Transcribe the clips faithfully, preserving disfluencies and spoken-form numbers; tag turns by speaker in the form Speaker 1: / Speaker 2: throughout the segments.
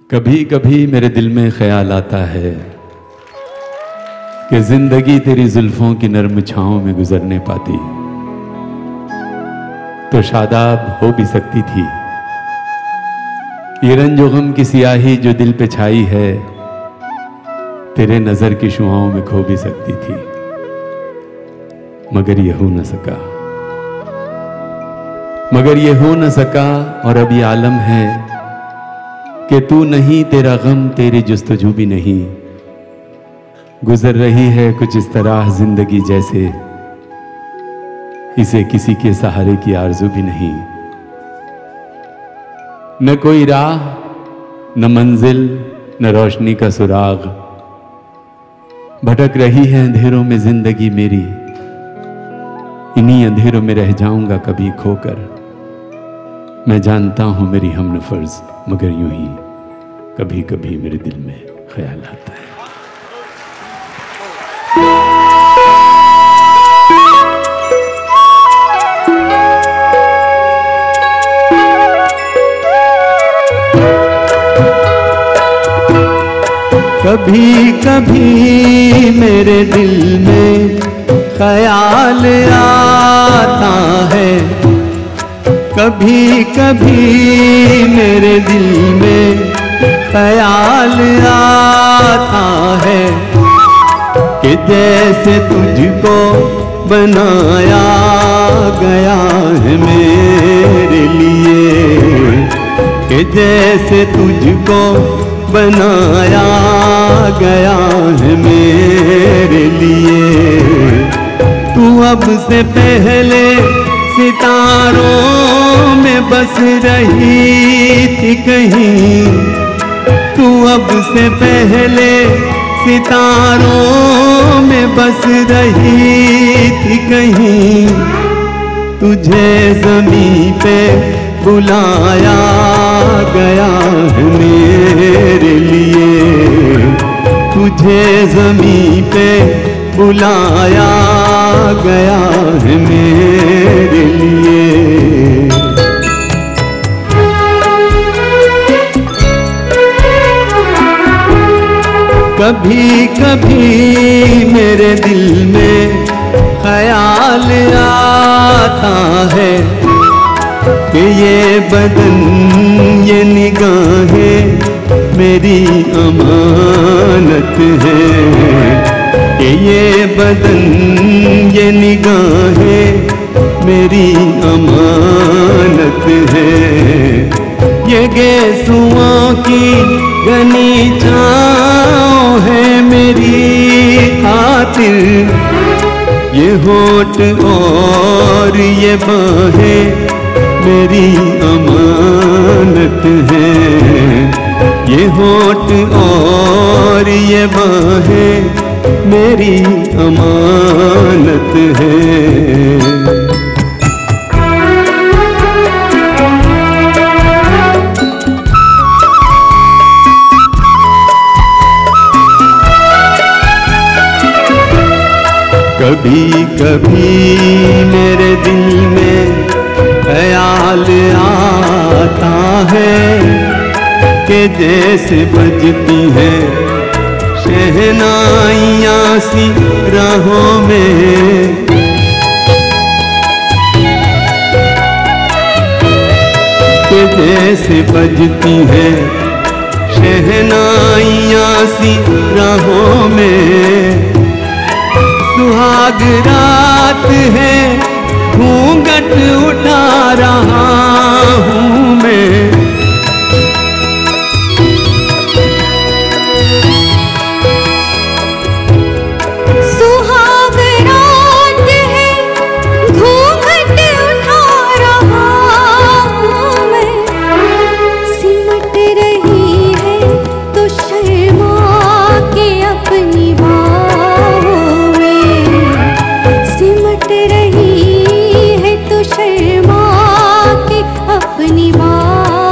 Speaker 1: कभी कभी मेरे दिल में ख्याल आता है कि जिंदगी तेरी जुल्फों की नर्म छांव में गुजरने पाती तो शादाब हो भी सकती थी। ये रंजो गम की सियाही जो दिल पे छाई है तेरे नजर की शुआओं में खो भी सकती थी, मगर ये हो न सका, मगर ये हो न सका। और अब ये आलम है कि तू नहीं, तेरा गम, तेरी जुस्तजू भी नहीं। गुजर रही है कुछ इस तरह जिंदगी जैसे इसे किसी के सहारे की आरज़ू भी नहीं। न कोई राह, न मंजिल, न रोशनी का सुराग, भटक रही है अंधेरों में जिंदगी मेरी। इन्हीं अंधेरों में रह जाऊंगा कभी खोकर। मैं जानता हूं मेरी हमनफर्ज, मगर यूं ही कभी कभी मेरे दिल में ख्याल आता है।
Speaker 2: कभी कभी मेरे दिल में ख्याल आता है, कभी कभी मेरे दिल में ख्याल आता है कि जैसे तुझको बनाया गया है मेरे लिए, कि जैसे तुझको बनाया गया है मेरे लिए। तू अब से पहले सितारों में बस रही थी कहीं, तू अब से पहले सितारों में बस रही थी कहीं। तुझे ज़मीं पे बुलाया गया है मेरे लिए, तुझे ज़मीं पे बुलाया गया है मेरे लिए। कभी कभी मेरे दिल में ख्याल आता है कि ये बदन, ये निगाहें मेरी अमानत है, कि ये बदन, ये निगाहें मेरी अमानत है। ये गेसुओं की घनी छाँव है मेरी खातिर, ये होठ और ये बाहें मेरी अमानत है, ये होठ और ये बाहें मेरी अमानत है। कभी कभी मेरे दिल में ख्याल आता है कि जैसे बजती है शहनाइयाँ सी राहों में, कि जैसे बजती है शहनाइयाँ सी राहों में। सुहाग रात है, घूंघट उठा रहा हूँ मैं,
Speaker 3: सुहाग रात है, घूंघट उठा रहा हूँ मैं। सिमट रही है तो शर्मा के अपनी बाहों में, सिमट रही है तो शर्मा के अपनी बाहों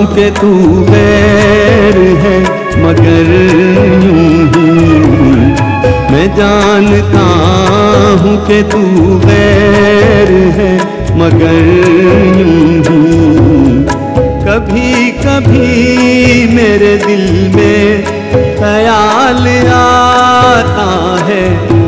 Speaker 2: हूँ कि तू गैर है, मगर यूं ही मैं जानता हूँ कि तू गैर है, मगर यूं ही कभी कभी मेरे दिल में ख्याल आता है